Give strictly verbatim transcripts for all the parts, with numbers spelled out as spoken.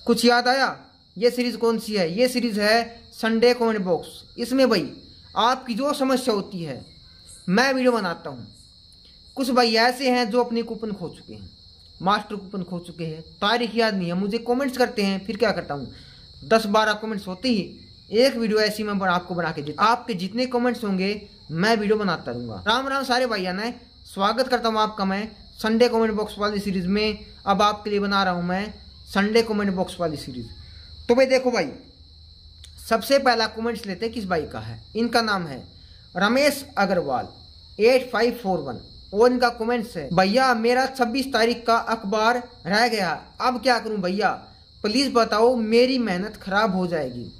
कुछ याद आया? ये सीरीज कौन सी है? ये सीरीज है संडे कमेंट बॉक्स। इसमें भाई आपकी जो समस्या होती है मैं वीडियो बनाता हूँ। कुछ भाई ऐसे हैं जो अपने कूपन खो चुके हैं, मास्टर कूपन खो चुके हैं, तारीख याद नहीं है, मुझे कमेंट्स करते हैं। फिर क्या करता हूँ, दस बारह कमेंट्स होते ही एक वीडियो ऐसी मैं आपको बना के देता हूँ। आपके जितने कमेंट्स होंगे मैं वीडियो बनाता रहूँगा। राम राम सारे भाइयों ने, स्वागत करता हूँ आपका मैं संडे कमेंट बॉक्स वाली सीरीज में। अब आपके लिए बना रहा हूँ मैं संडे कमेंट बॉक्स वाली सीरीज। तो भाई देखो भाई, सबसे पहला कमेंट्स लेते हैं किस भाई का है। इनका नाम है Ramesh Agarwal eight five four one और इनका कमेंट्स है, भैया मेरा छब्बीस तारीख का अखबार रह गया, अब क्या करूं भैया, प्लीज बताओ, मेरी मेहनत खराब हो जाएगी।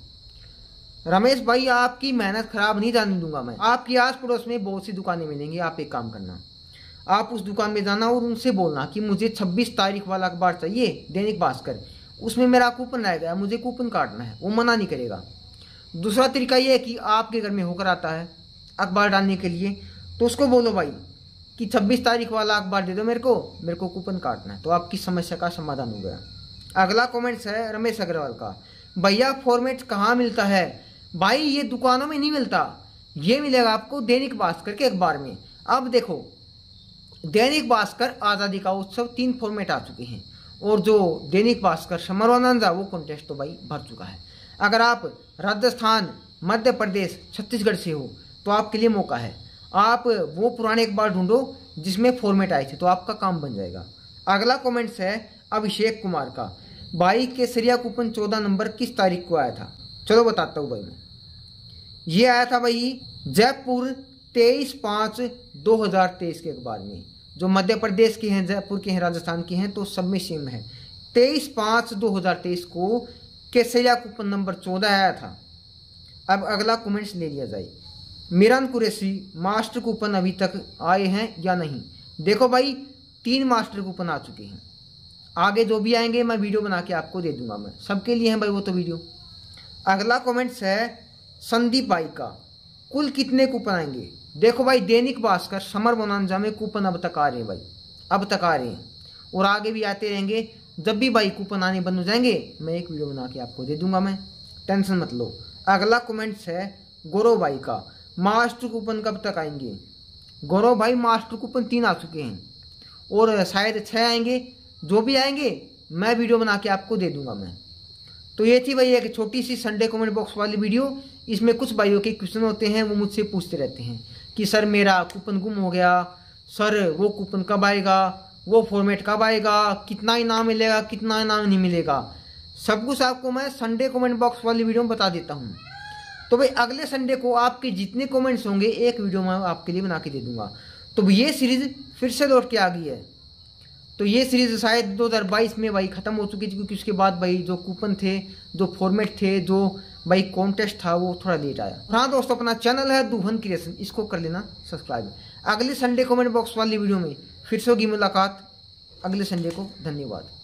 रमेश भाई आपकी मेहनत खराब नहीं जाने दूंगा मैं। आपकी आस पड़ोस में बहुत सी दुकानें मिलेंगी, आप एक काम करना, आप उस दुकान में जाना और उनसे बोलना कि मुझे छब्बीस तारीख वाला अखबार चाहिए, दैनिक भास्कर, उसमें मेरा कूपन रह गया, मुझे कूपन काटना है। वो मना नहीं करेगा। दूसरा तरीका ये है कि आपके घर में होकर आता है अखबार डालने के लिए, तो उसको बोलो भाई कि छब्बीस तारीख वाला अखबार दे दो मेरे को, मेरे को कूपन काटना है। तो आपकी समस्या का समाधान हो गया। अगला कमेंट्स है रमेश अग्रवाल का, भैया फॉर्मेट कहाँ मिलता है? भाई ये दुकानों में नहीं मिलता, ये मिलेगा आपको दैनिक भास्कर के अखबार में। अब देखो, दैनिक भास्कर आज़ादी का उत्सव तीन फॉर्मेट आ चुके हैं और जो दैनिक भास्कर समरवानंद वो कॉन्टेस्ट तो भाई भर चुका है। अगर आप राजस्थान, मध्य प्रदेश, छत्तीसगढ़ से हो तो आपके लिए मौका है, आप वो पुराने अखबार ढूंढो जिसमें फॉर्मेट आए थे, तो आपका काम बन जाएगा। अगला कमेंट्स है अभिषेक कुमार का, भाई केसरिया कूपन चौदह नंबर किस तारीख को आया था? चलो बताता हूँ भाई मैं। ये आया था भाई जयपुर तेईस पाँच दो हजार तेईस के अखबार में। जो मध्य प्रदेश के हैं, जयपुर के हैं, राजस्थान के हैं, तो सब में सेम है। तेईस पाँच दो हजार तेईस को केसरिया कूपन नंबर चौदह आया था। अब अगला कमेंट्स ले लिया जाए, मिरान कुरैशी, मास्टर कूपन अभी तक आए हैं या नहीं? देखो भाई, तीन मास्टर कूपन आ चुके हैं, आगे जो भी आएंगे मैं वीडियो बना के आपको दे दूंगा। मैं सबके लिए हैं भाई वो तो वीडियो। अगला कमेंट्स है संदीप भाई का, कुल कितने कूपन आएंगे? देखो भाई, दैनिक भास्कर समर बोनांजा में कूपन अब तक आ रहे हैं भाई, अब तक आ रहे हैं और आगे भी आते रहेंगे। जब भी भाई कूपन आने बंद हो जाएंगे मैं एक वीडियो बना के आपको दे दूंगा, मैं टेंशन मत लो। अगला कमेंट्स है गौरव भाई का, मास्टर कूपन कब तक आएंगे? गौरव भाई मास्टर कूपन तीन आ चुके हैं और शायद छः आएंगे, जो भी आएंगे मैं वीडियो बना के आपको दे दूंगा मैं। तो ये थी भाई एक छोटी सी संडे कमेंट बॉक्स वाली वीडियो। इसमें कुछ भाइयों के क्वेश्चन होते हैं, वो मुझसे पूछते रहते हैं कि सर मेरा कूपन गुम हो गया, सर वो कूपन कब आएगा, वो फॉर्मेट कब आएगा, कितना इनाम मिलेगा, कितना इनाम नहीं मिलेगा, सब कुछ आपको मैं संडे कमेंट बॉक्स वाली वीडियो में बता देता हूँ। तो भाई अगले संडे को आपके जितने कमेंट्स होंगे एक वीडियो मैं आपके लिए बना के दे दूंगा। तो ये सीरीज फिर से लौट के आ गई है। तो ये सीरीज शायद दो हज़ार बाईस में भाई ख़त्म हो चुकी थी, क्योंकि उसके बाद भाई जो कूपन थे, जो फॉर्मेट थे, जो भाई कॉन्टेस्ट था, वो थोड़ा लेट आया। हाँ दोस्तों, अपना चैनल है दुल्हन क्रिएशन, इसको कर लेना सब्सक्राइब। अगले संडे कमेंट बॉक्स वाली वीडियो में फिर से होगी मुलाकात, अगले संडे को। धन्यवाद।